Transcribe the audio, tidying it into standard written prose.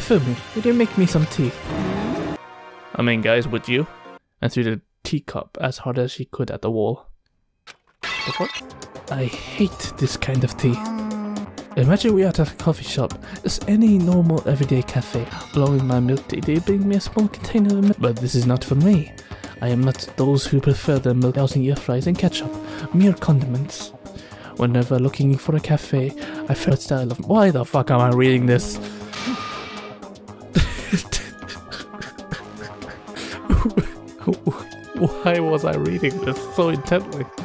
Fumi, would you make me some tea? I mean, guys, would you? And threw the teacup as hard as she could at the wall. What? I hate this kind of tea. Imagine we are at a coffee shop. Just any normal everyday cafe. Blowing my milk tea, they bring me a small container of milk. But this is not for me. I am not those who prefer the milk dousing your fries and ketchup. Mere condiments. Whenever looking for a cafe, I feel style of— Why the fuck am I reading this? Why was I reading this so intently?